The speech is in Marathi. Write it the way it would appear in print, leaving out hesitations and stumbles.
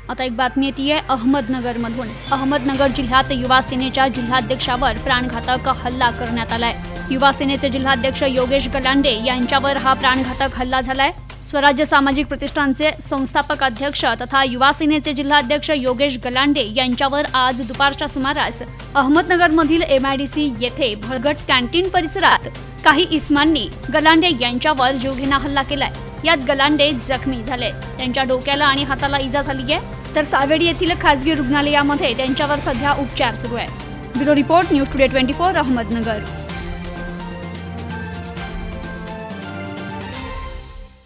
आता एक बातमी येते अहमदनगरमधून। अहमदनगर जिल्ह्यात युवा सेनेच्या जिल्हाध्यक्षावर प्राणघातक हल्ला करण्यात आलाय। युवा सेनेचे जिल्हाध्यक्ष योगेश गलांडे यांच्यावर हा प्राणघातक हल्ला झालाय। स्वराज्य सामाजिक प्रतिष्ठानचे संस्थापक अध्यक्ष तथा युवा सेनेचे जिल्हाध्यक्ष योगेश गलांडे यांच्यावर आज दुपारच्या सुमारास अहमदनगरमधील MIDC येथे भरगट कॅन्टीन परिसरात काही इस्मांनी गलांडे यांच्यावर जीवघेणा हल्ला केलाय। यात गलांडे जखमी झाले। त्यांच्या डोक्याला आणि हाताला इजा झाली आहे, तर सावेडी येथील खासगी रुग्णालयामध्ये त्यांच्यावर सध्या उपचार सुरू आहे। Bureau report, news today 24 Ahmednagar.